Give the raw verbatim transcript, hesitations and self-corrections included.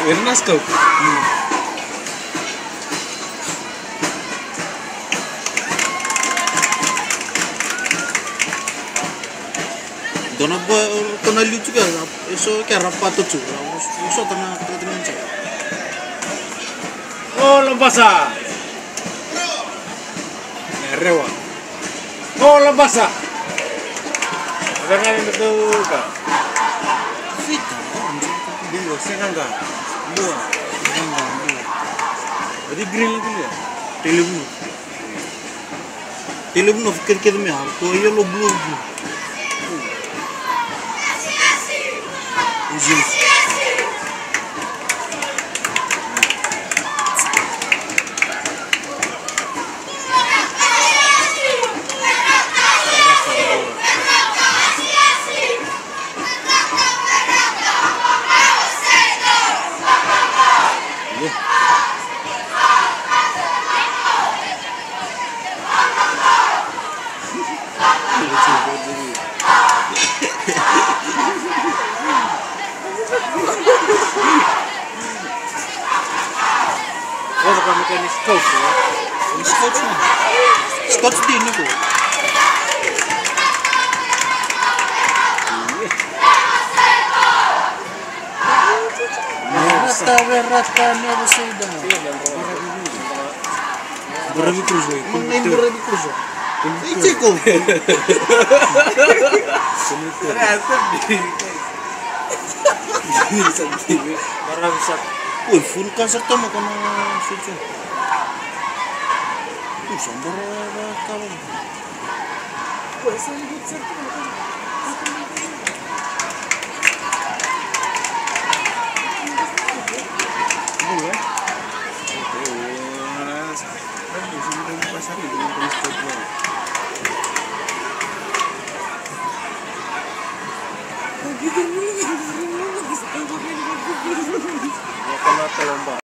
Ernest kau. Dona boy kena liu juga. Eso kaya rapat tu. Eso tanah tanah cak. Oh, Lombasa. Rewa. Oh, Lombasa. Ada kan itu kan? Fita. Dia senang kan? Dua. Dua. Jadi grill lagi ya. Telugu. Telugu no fikir kita me har. To ye lo blue. Uzun. Oh, bukan mekanis coach ya? Ini Scotch ni. Scotch di ni ko. Rata rata ni apa sudah? Berabi cruz ni. Main berabi cruz. Ini ko. Rasa di. Ini sendiri. Barang sak. Uy, full cancer tamo kono suci. Uy, sambar kawan. Pues son good certo. Boleh. Gitu nih, gitu nih, gitu nih. Kena terlomba.